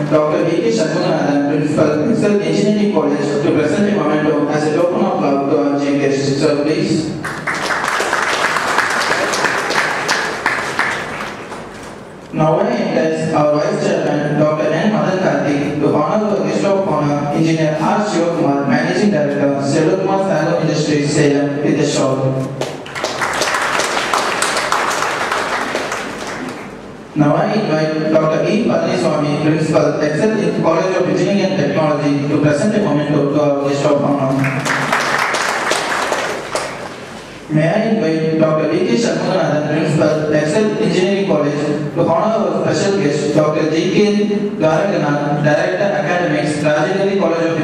Dr. V.K.R, Principal, Excel Engineering College, to present a memento as a token of love to our chief guest. Sir, please. Now I invite our Vice Chairman, Dr. N. Madan Karthik, to honor the guest of honor, Engineer R. Shivakumar, Managing Director, Sedukumar Salo Industries, Salem, with a shout. Now I invite Dr. E. Palaniswamy, Principal, Excel College of Engineering and Technology, to present a memento to our guest of honor. May I invite Dr. V.K.R, Principal, Excel Engineering College, to honor our special guest, Dr. G.K. Garagana, Director Academics, Rajendra College of